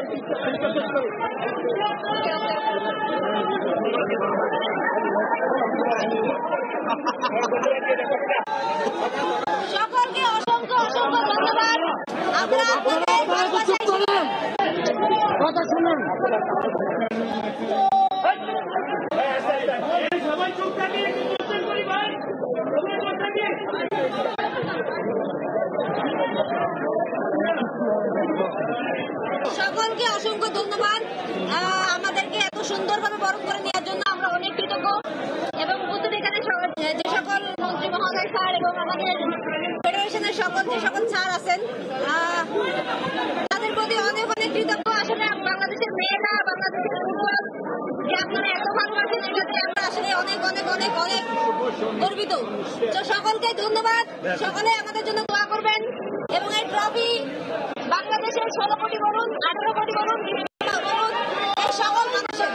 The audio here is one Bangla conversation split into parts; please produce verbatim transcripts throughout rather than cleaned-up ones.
সকলকে অসংখ্য অসংখ্য ধন্যবাদ। আমরা আপনাদের ভালোবাসায় কথা শুনুন। সকলকে অসংখ্য ধন্যবাদ আমাদেরকে এত সুন্দরভাবে বরণ করে নেওয়ার জন্য। আমরা অনেক কৃতজ্ঞ এবং উপস্থিত এখানে যে সকল মন্ত্রী মহোদয় স্যার এবং আমাদের ফেডারেশনের সকল যে সকল স্যার আছেন তাদের প্রতি অনেক অনেক কৃতজ্ঞ। আসলে বাংলাদেশের মেয়েরা, বাংলাদেশের ফুটবল যে আপনারা এত ভালোবাসেন এটাতে আমরা আসলে অনেক অনেক অনেক অনেক গর্বিত। তো সকলকে ধন্যবাদ। সকলে আমাদের জন্য দোয়া করবেন এবং এই ট্রফি বাংলাদেশের ষোলো কোটি বলুন, আঠারো কোটি বলুন, বলুন এই সকল মানুষের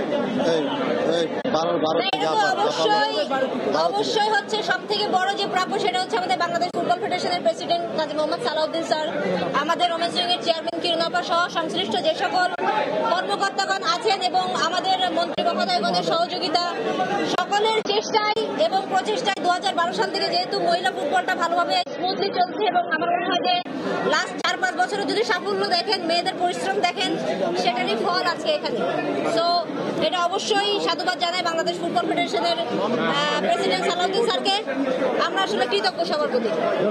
অবশ্যই অবশ্যই হচ্ছে সব থেকে বড় যে প্রাপ্য সেটা হচ্ছে আমাদের বাংলাদেশ ফুটবল ফেডারেশনের প্রেসিডেন্ট কাজী মোহাম্মদ সালাউদ্দিন স্যার, আমাদের রমেশ এর চেয়ারম্যান কিরণাপা সহ সংশ্লিষ্ট যে সকল কর্মকর্তাগণ আছেন এবং আমাদের মন্ত্রী মহোদয়গণের সহযোগিতা, সকলের চেষ্টায় এবং প্রচেষ্টায় দু হাজার বারো সাল থেকে যেহেতু মহিলা ফুটবলটা ভালোভাবে স্মুথলি চলছে এবং আমার মনে হয় যে লাস্ট চার পাঁচ বছরে যদি সাফল্য দেখেন, মেয়েদের পরিশ্রম দেখেন, সেটারই ফল আজকে এখানে। সো এটা অবশ্যই সাধুবাদ জানাই বাংলাদেশ ফুটবল ফেডারেশনের প্রেসিডেন্ট সালাউদ্দিন স্যারকে। আমরা আসলে কৃতজ্ঞ সবার প্রতি।